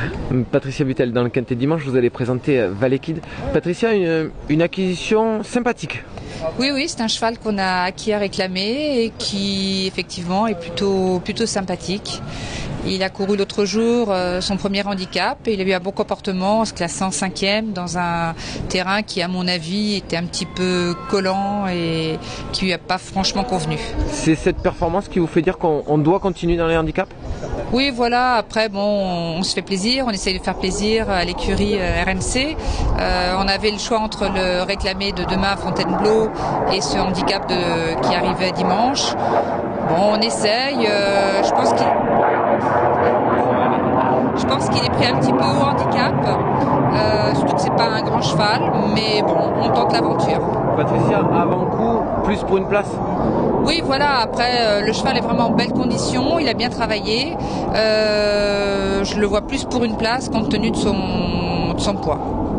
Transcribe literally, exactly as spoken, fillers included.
Patricia Butel, dans le Quintet Dimanche, vous allez présenter Valekid. Patricia, une, une acquisition sympathique. Oui, oui, c'est un cheval qu'on a acquis à réclamer et qui, effectivement, est plutôt, plutôt sympathique. Il a couru l'autre jour euh, son premier handicap et il a eu un bon comportement en se classant cinquième dans un terrain qui, à mon avis, était un petit peu collant et qui lui a pas franchement convenu. C'est cette performance qui vous fait dire qu'on doit continuer dans les handicaps ? Oui, voilà. Après, bon, on, on se fait plaisir, on essaye de faire plaisir à l'écurie euh, R M C. Euh, on avait le choix entre le réclamé de demain à Fontainebleau et ce handicap de, qui arrivait dimanche. Bon, on essaye. Euh, je pense qu'il Je pense qu'il est pris un petit peu au handicap, euh, surtout que c'est pas un grand cheval, mais bon, on tente l'aventure. Patricia, avant coup, plus pour une place ? Oui, voilà, après, euh, le cheval est vraiment en belle condition, il a bien travaillé, euh, je le vois plus pour une place compte tenu de son, de son poids.